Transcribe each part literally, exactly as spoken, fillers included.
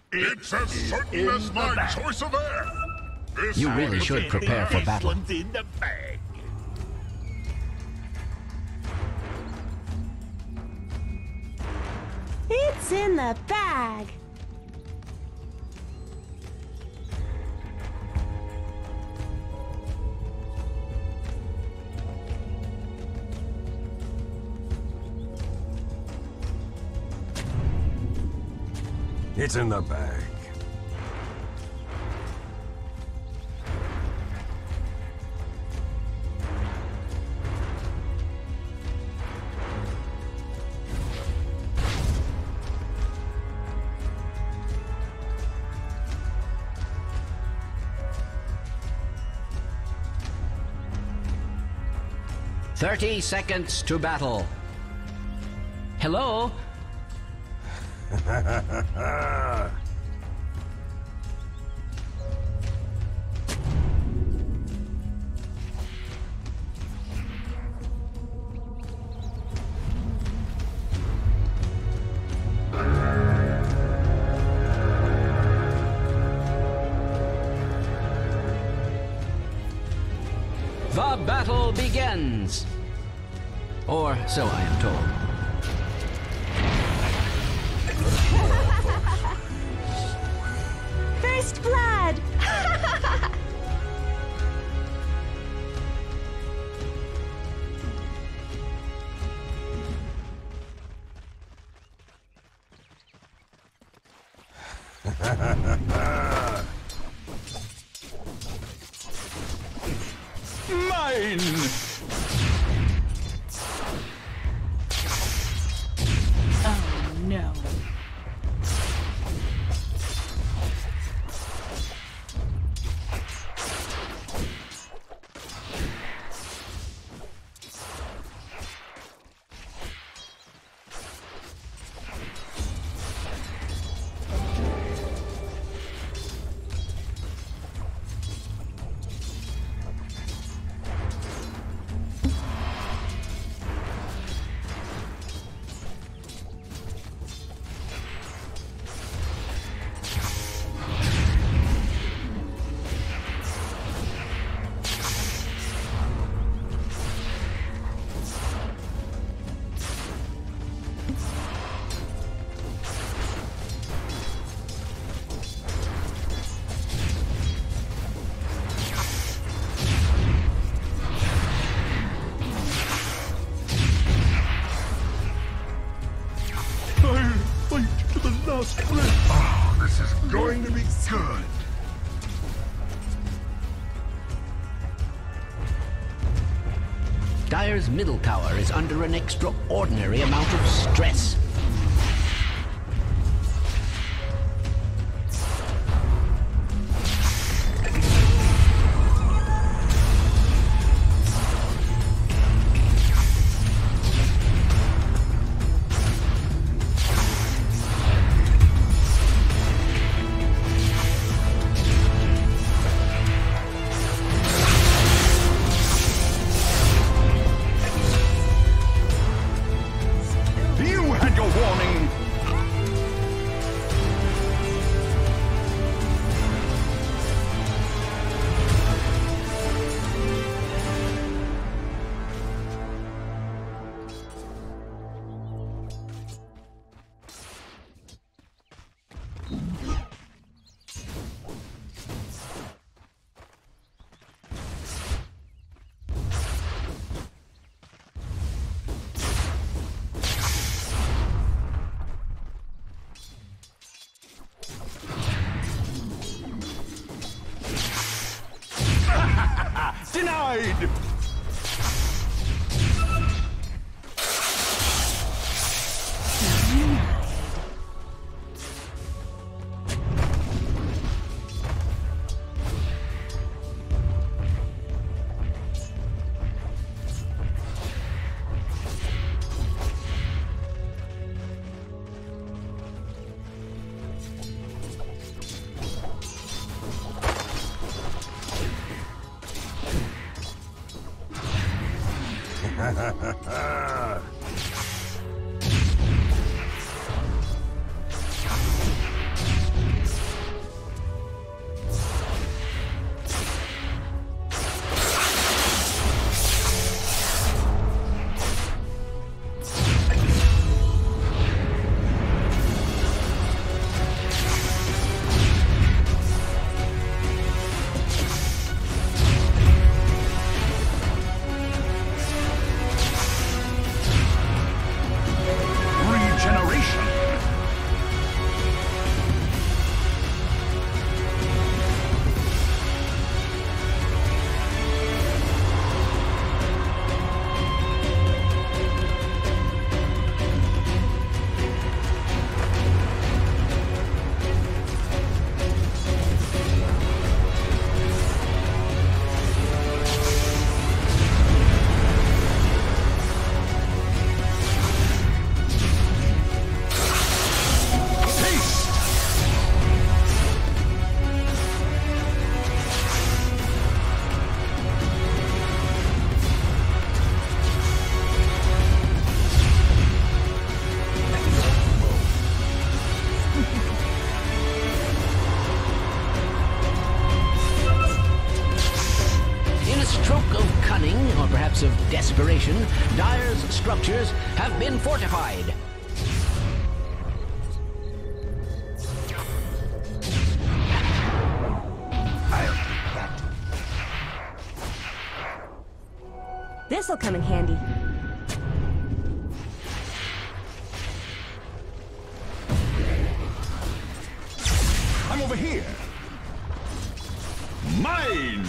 It's as certain as my choice of air. This You really should prepare for battle. One's in the bag. It's in the bag. It's in the bag. Thirty seconds to battle. Hello? The battle begins. Or so I am told. First blood. Mine! Oh no. Oh, this is going to be good. Dire's middle tower is under an extraordinary amount of stress. Denied! inspiration, Dire's structures have been fortified. This'll come in handy. I'm over here. Mine!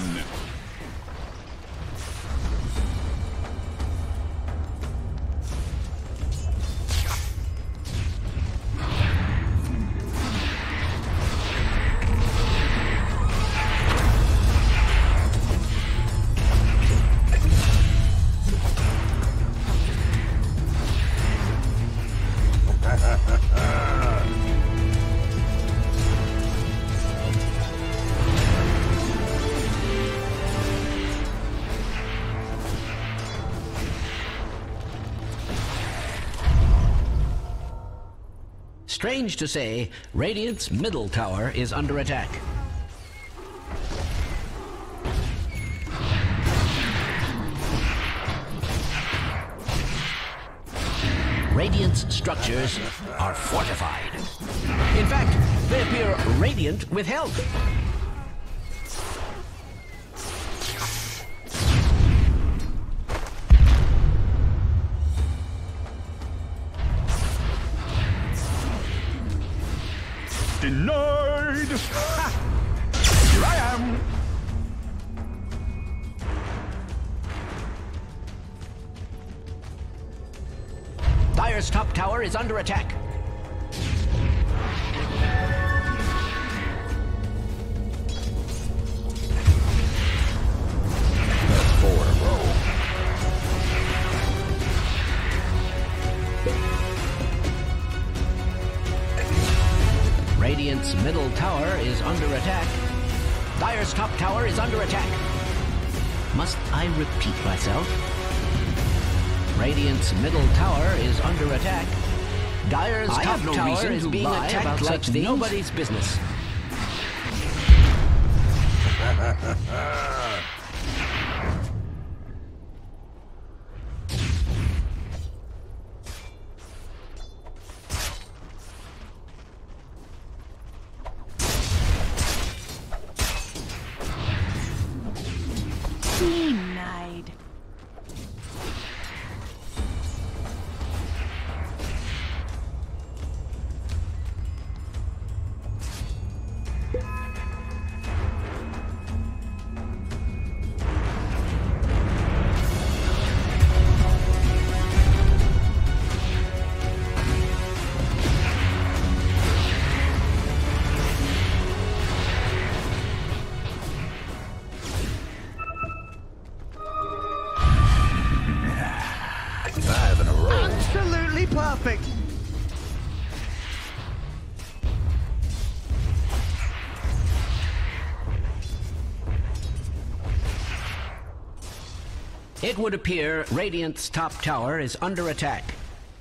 Strange to say, Radiant's middle tower is under attack. Radiant's structures are fortified. In fact, they appear radiant with health. Denied! Ha! Here I am! Dire's top tower is under attack. That's four in a row. Radiant's middle tower is under attack. Dire's top tower is under attack. Must I repeat myself? Radiant's middle tower is under attack. Dire's I top have no tower reason is to being lie attacked about like such things. nobody's business. Denied. Five in a row. Absolutely perfect. It would appear Radiant's top tower is under attack.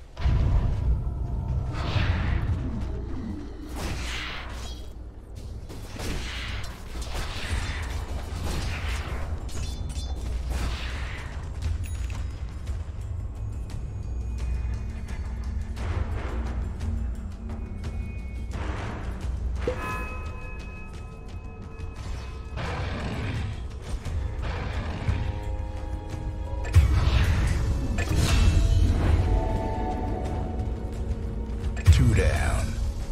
Two down.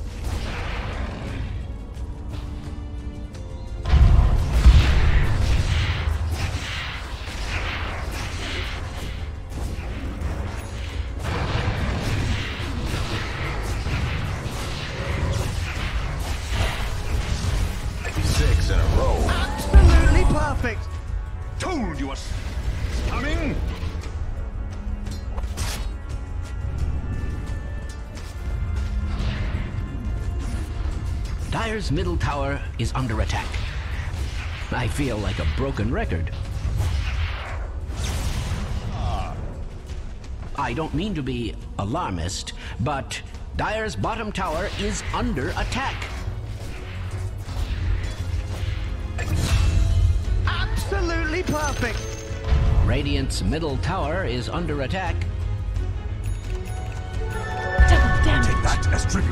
Six in a row. Absolutely perfect. Told you was coming. Dire's middle tower is under attack. I feel like a broken record. I don't mean to be alarmist, but Dire's bottom tower is under attack. Absolutely perfect. Radiant's middle tower is under attack. Double damage. Take that as tribute.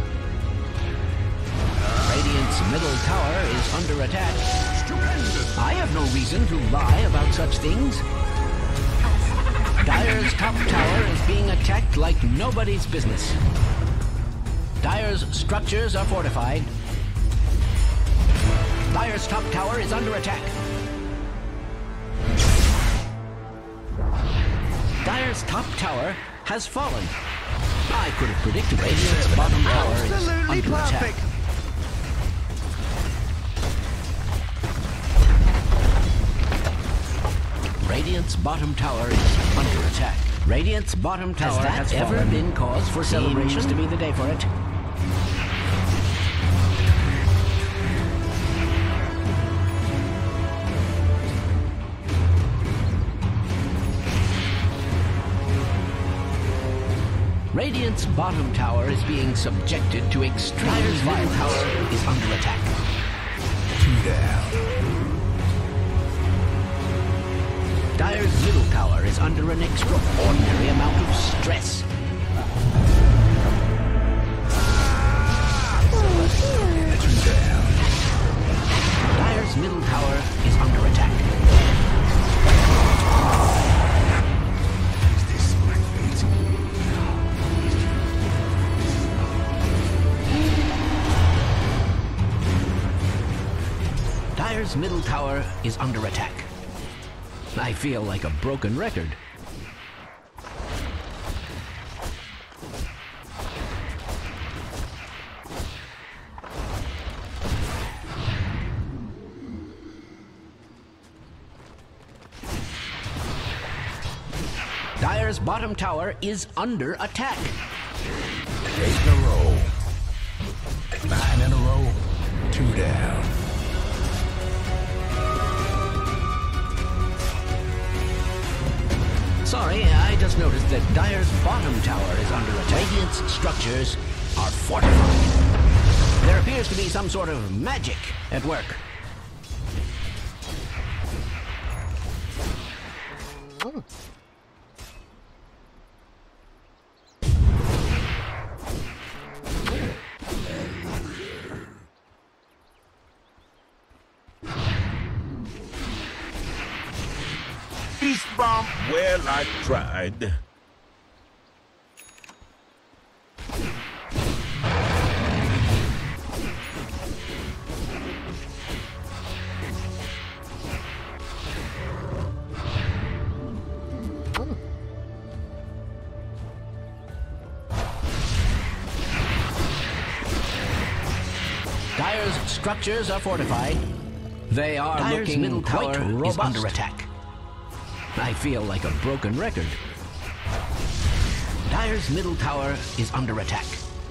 Radiant's middle tower is under attack. Stupendous. I have no reason to lie about such things. Dire's top tower is being attacked like nobody's business. Dire's structures are fortified. Dire's top tower is under attack. Dire's top tower has fallen. I could have predicted Radiant's bottom tower is Absolutely under attack. perfect. Radiant's bottom tower is under attack. Radiant's bottom tower has, has ever been cause for celebration? Seems to be the day for it. Radiant's bottom tower is being subjected to extreme violence. Middle tower is under attack. Two down. Dire's middle tower is under an extraordinary amount of stress. Two down. Dire's middle tower is under attack. Is this my fate? Dire's middle tower is under attack. I feel like a broken record. Dire's bottom tower is under attack. Eight in a row. Nine in a row. Two down. Sorry, I just noticed that Dire's bottom tower is under attack. Radiant's structures are fortified. There appears to be some sort of magic at work. East bomb. Well, I tried. Dire's structures are fortified. They are Dire's looking middle quite tower robust. Is under attack. I feel like a broken record. Dire's middle tower is under attack.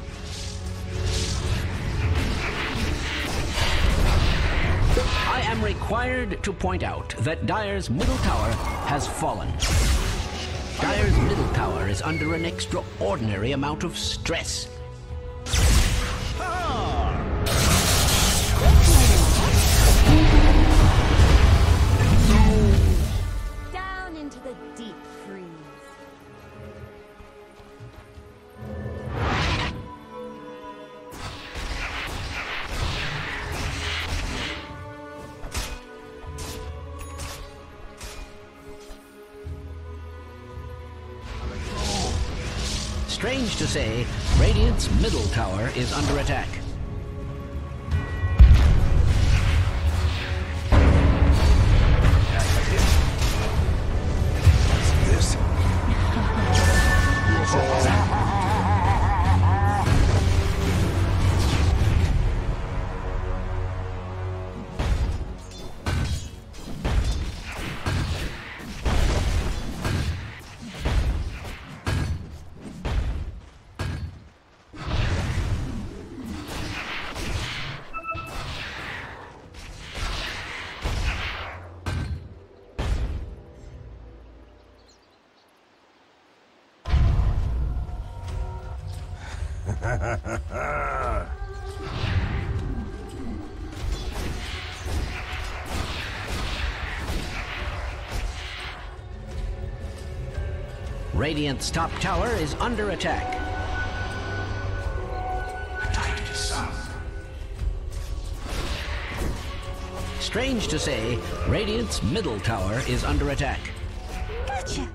I am required to point out that Dire's middle tower has fallen. Dire's middle tower is under an extraordinary amount of stress. Down into the deep freeze. Strange to say, Radiant's middle tower is under attack. This. Radiant's top tower is under attack. Strange to say, Radiant's middle tower is under attack. Gotcha.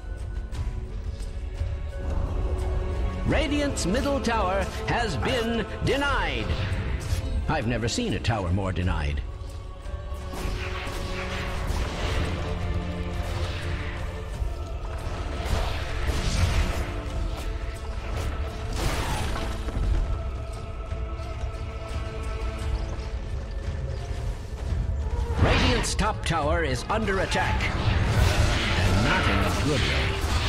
Radiant's middle tower has been denied. I've never seen a tower more denied. Radiant's top tower is under attack, and not in a good way.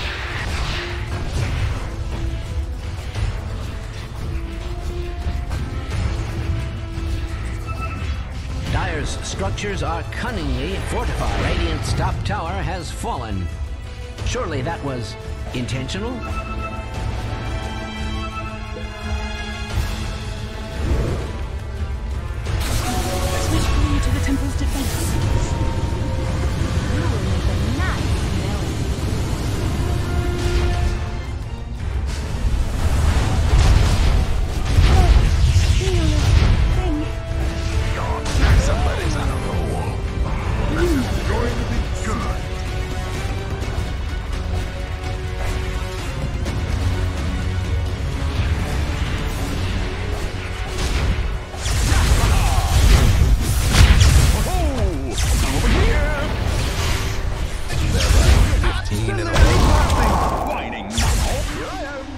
Dire's structures are cunningly fortified. Radiant's top tower has fallen. Surely that was intentional? Switch through to the temple's defense. Ooh, the nice melon. Oh, feel the thing. Somebody's on a roll. This is going to be good. Over here! fifteen in a row. Whining now. Here I am.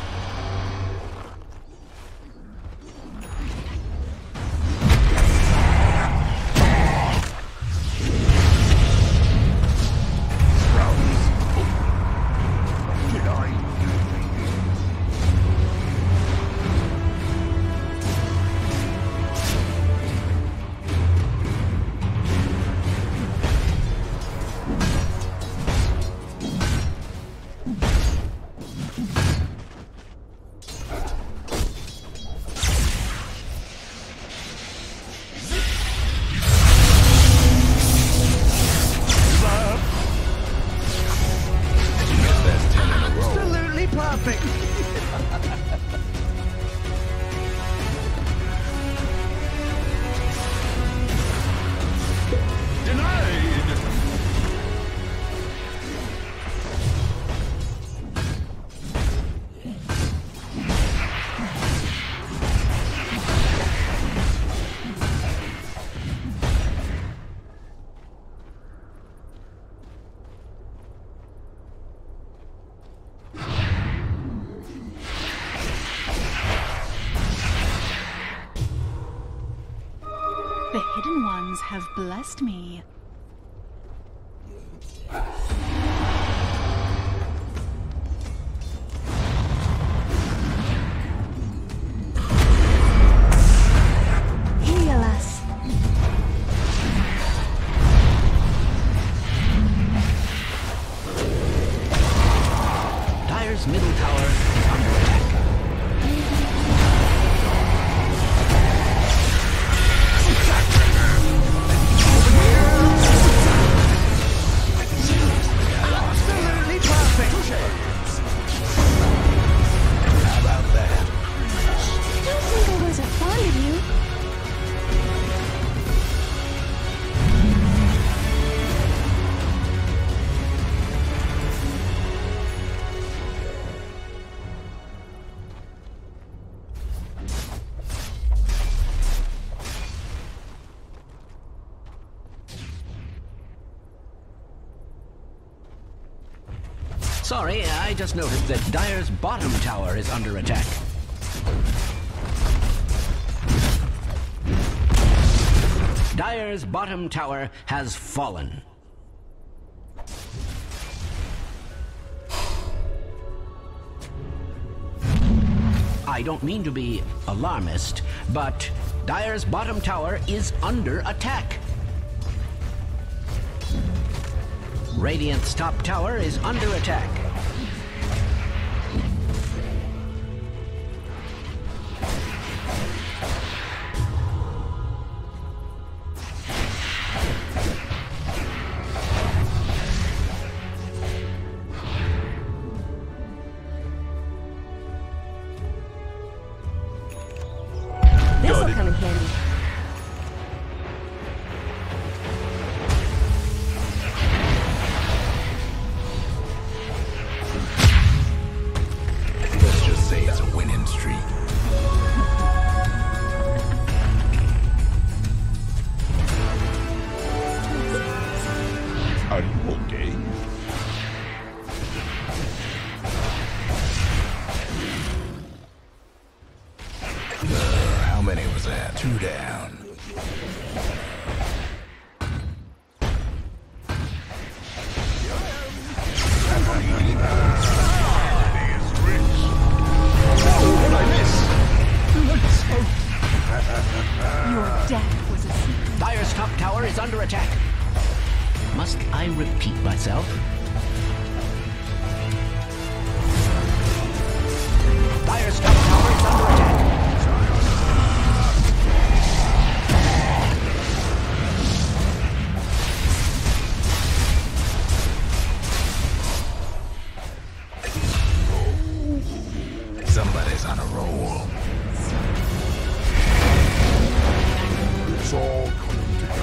Absolutely perfect. Denied. The hidden ones have blessed me. Heal us. Dire's middle tower is under attack. Absolutely perfect. How about that? Don't think I wasn't fond of you. Sorry, I just noticed that Dire's bottom tower is under attack. Dire's bottom tower has fallen. I don't mean to be alarmist, but Dire's bottom tower is under attack. Radiant's top tower is under attack. Two down. Your death was a secret. Dire's top tower is under attack. Must I repeat myself? Dire's top tower is under attack. Somebody's on a roll. It's all coming together.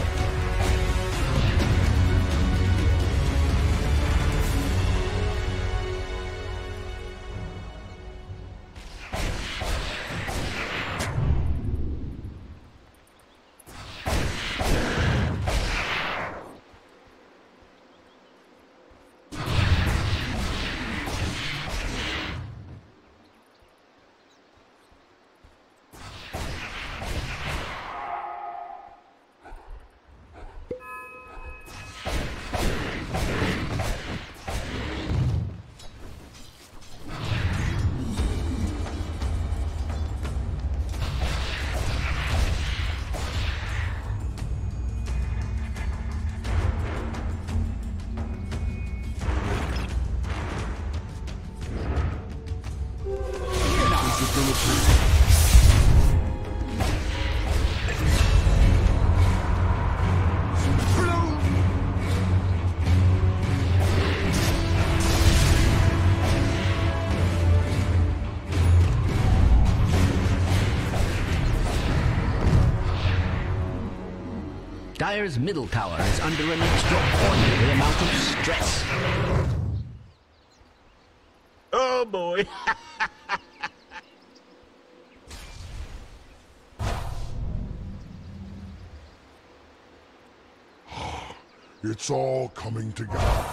Dire's middle tower is under an extraordinary amount of stress. Oh boy. It's all coming together.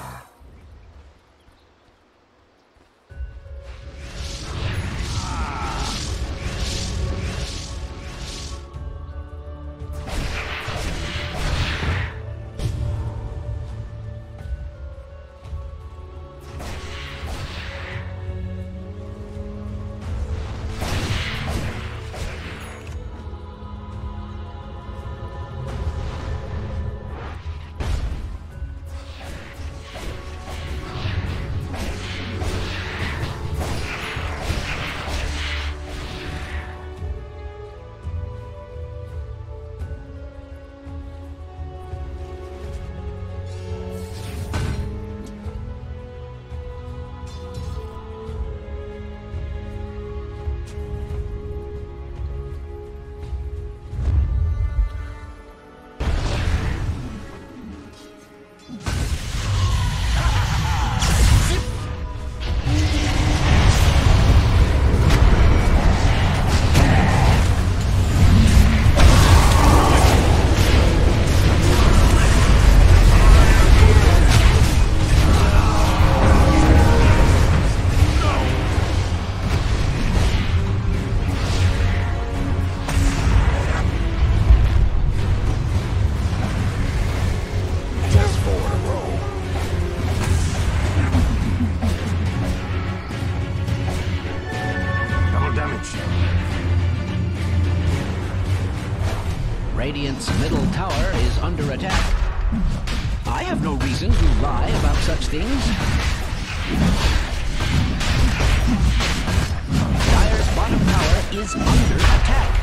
Radiant's middle tower is under attack. I have no reason to lie about such things. Dire's bottom tower is under attack.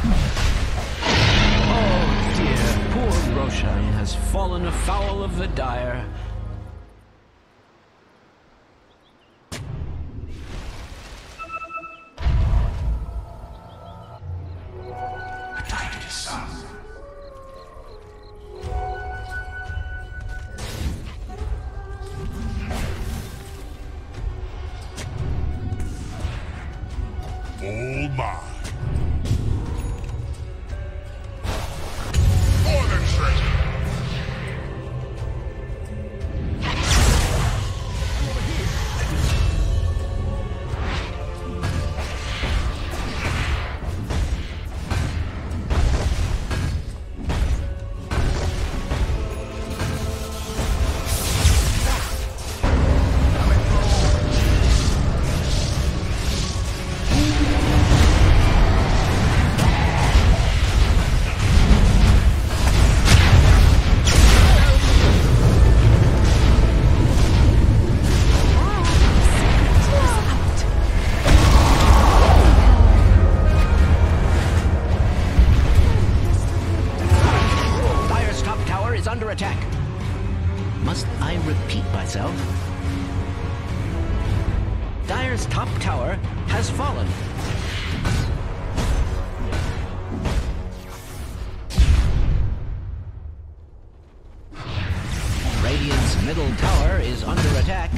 Oh dear, poor Roshan has fallen afoul of the Dire. All mine. More than treasure. Dire's top tower has fallen. Radiant's middle tower is under attack.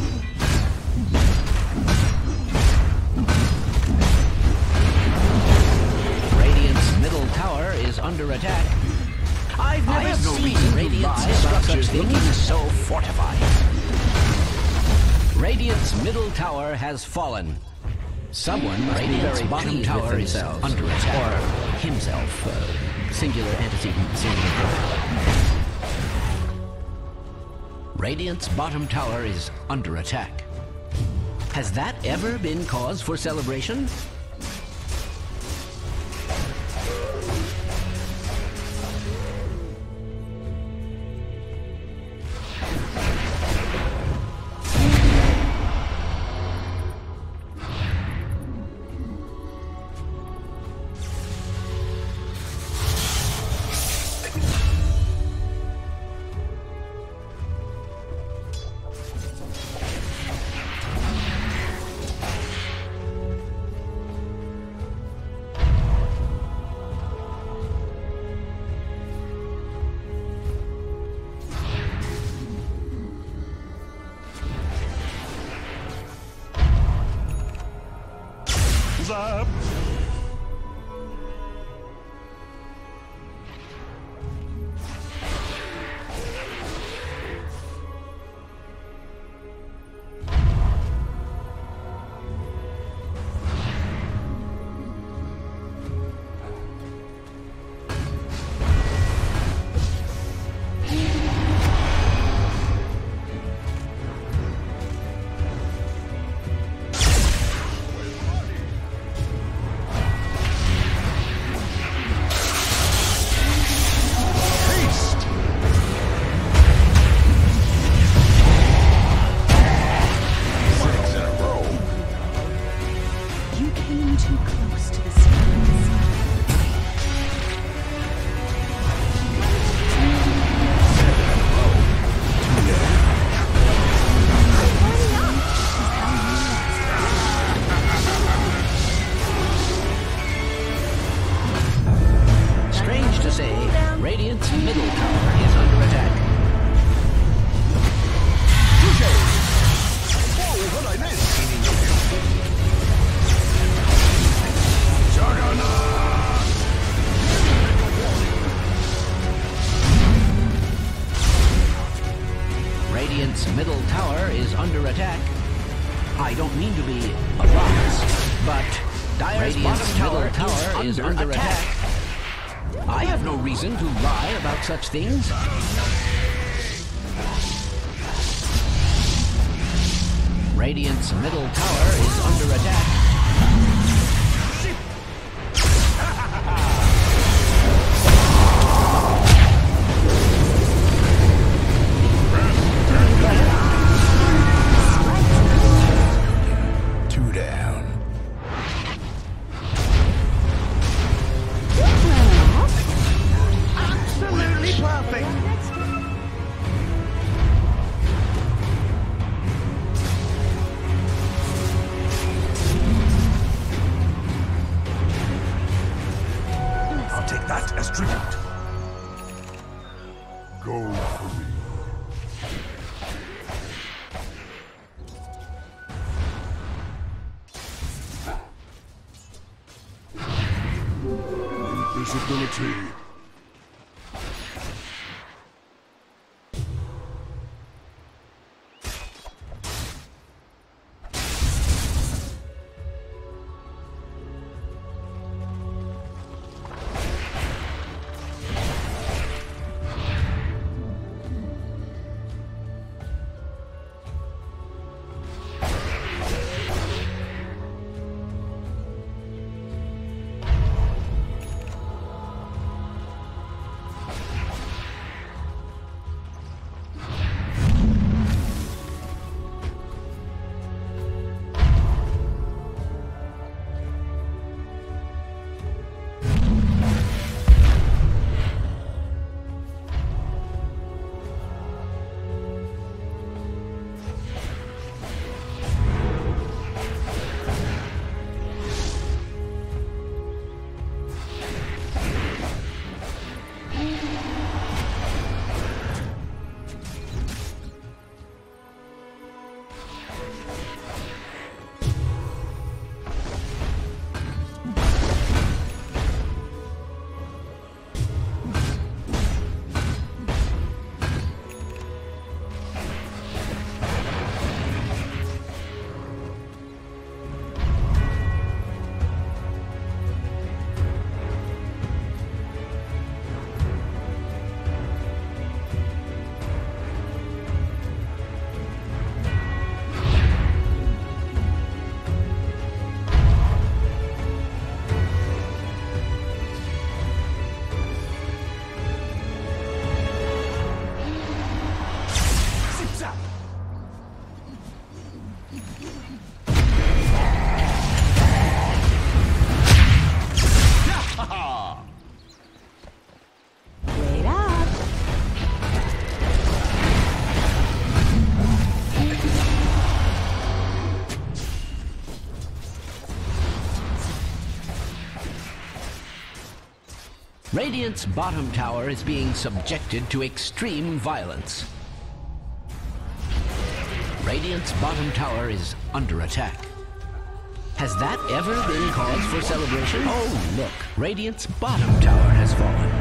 Radiant's middle tower is under attack. I've never have no seen reason to Radiant's lie about structures such looking things. so fortified. Radiant's middle tower has fallen. Someone must be very bottom tower is under attack. Or himself. Uh, singular antecedent, singular pronoun. Radiant's bottom tower is under attack. Has that ever been cause for celebration? Up. Radiant's middle tower is under attack. Whoa, what'd I miss? Radiant's middle tower is under attack. I don't mean to be a boss, but Dire's Radiant's middle tower, tower is, is under, under attack. attack. I have no reason to lie about such things. Radiant's middle tower is under attack. Two down. Absolutely perfect. I'll take that as tribute. Go for me. Invisibility. Radiant's bottom tower is being subjected to extreme violence. Radiant's bottom tower is under attack. Has that ever been cause for celebration? Oh, look, Radiant's bottom tower has fallen.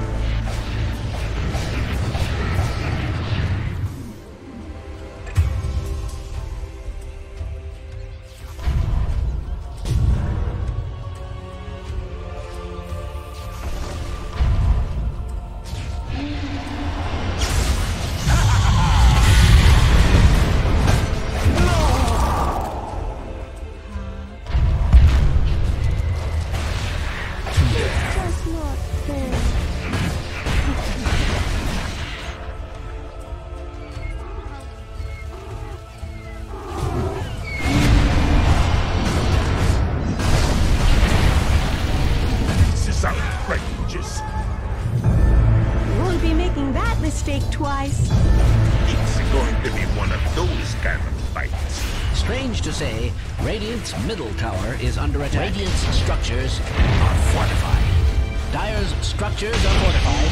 Twice. It's going to be one of those kind of fights. Strange to say, Radiant's middle tower is under attack. Radiant's structures are fortified. Dire's structures are fortified.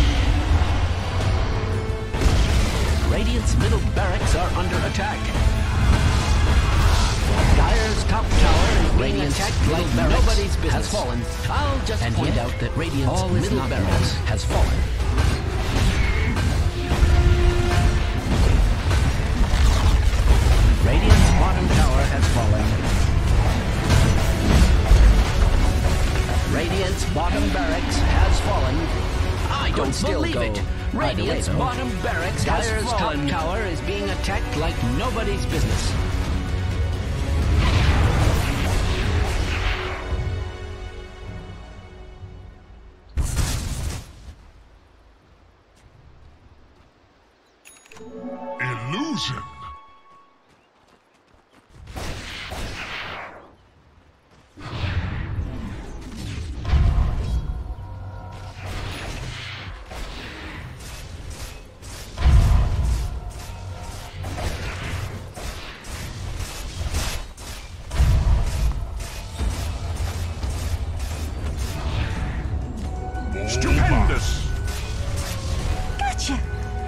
Radiant's middle barracks are under attack. Dire's top tower is being attacked like nobody's business has fallen. I'll just and point out that Radiant's middle barracks has fallen. Radiant's bottom tower has fallen. Radiant's bottom barracks has fallen. I don't still believe go it. Radiant's way, bottom barracks has Dire's fallen. Top tower is being attacked like nobody's business. Illusion. Stupendous. Gotcha.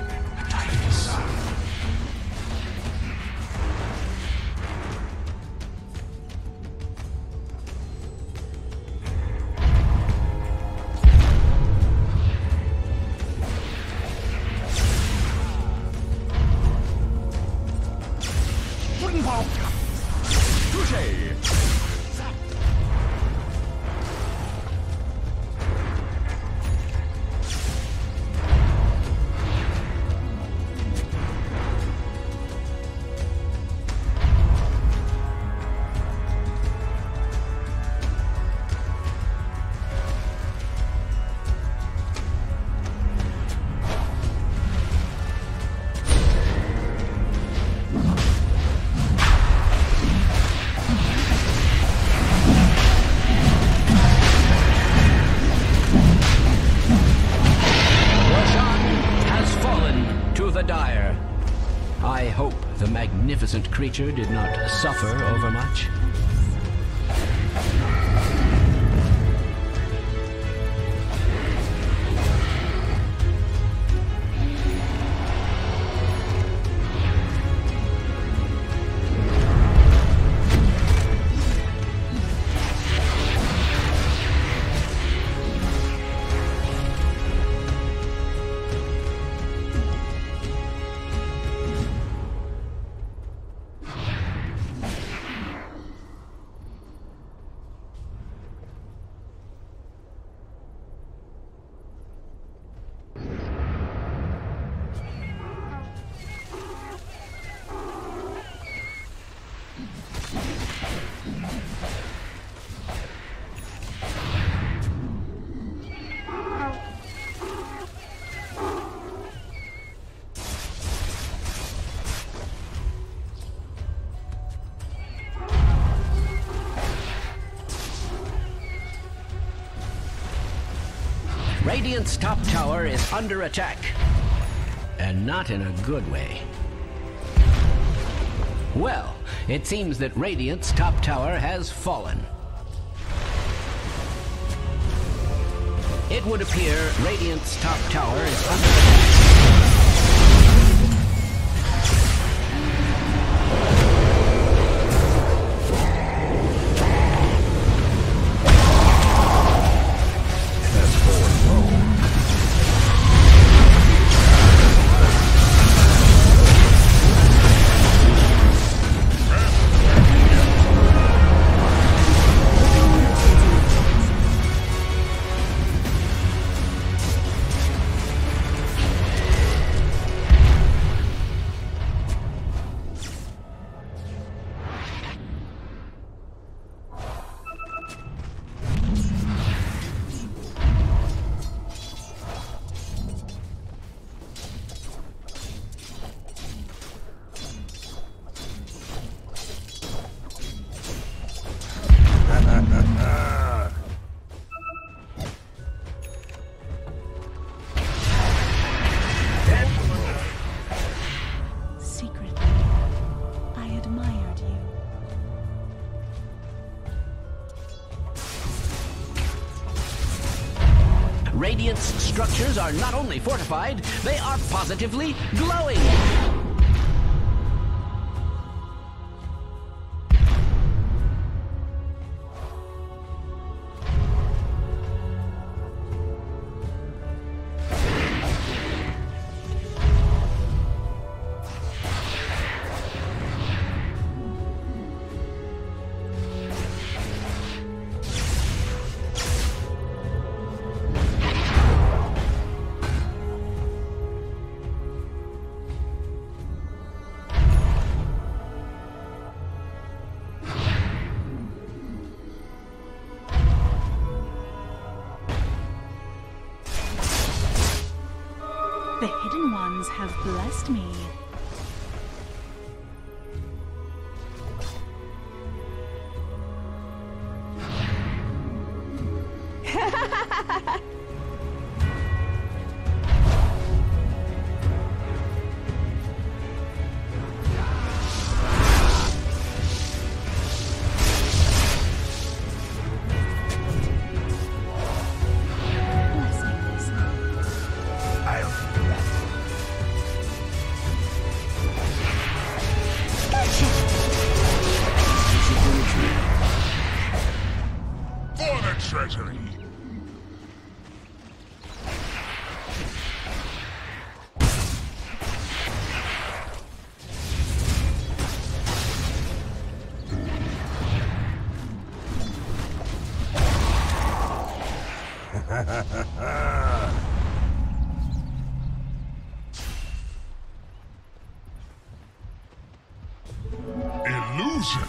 I hope the magnificent creature did not suffer overmuch. Radiant's top tower is under attack. And not in a good way. Well, it seems that Radiant's top tower has fallen. It would appear Radiant's top tower is under attack. Radiant's structures are not only fortified, they are positively glowing! The hidden ones have blessed me. Treasury. Illusion.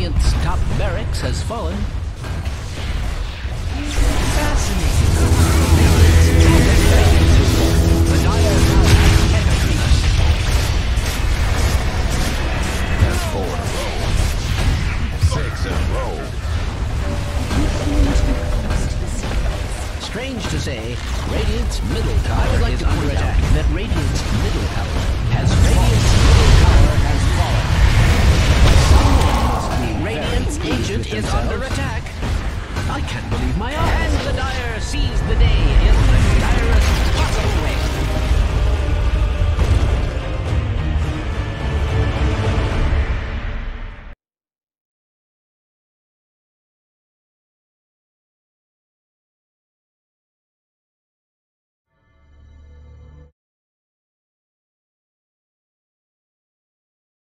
Radiant's top barracks has fallen. The Dire now have enemy. That's four in a row. Six in a row. Strange to say, Radiant's middle tower like is under attack. That Radiant's middle tower has Radiant's middle tower has fallen. Someone must be Radiant's agent is under attack. I can't believe my eyes.